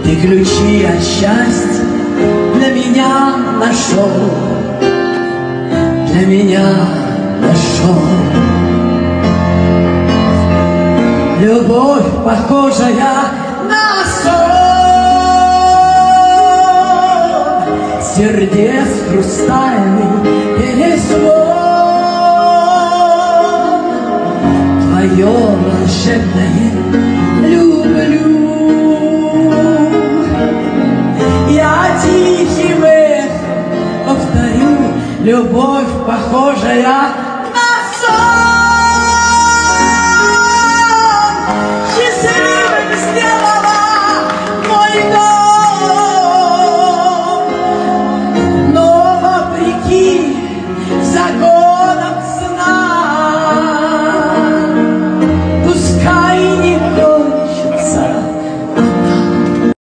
Ты ключи от счастья для меня нашел, для меня нашел. Любовь, похожая на сон, сердец хрустальный перезвон, твое волшебное люблю. Я тихим эхом повторю: любовь, похожая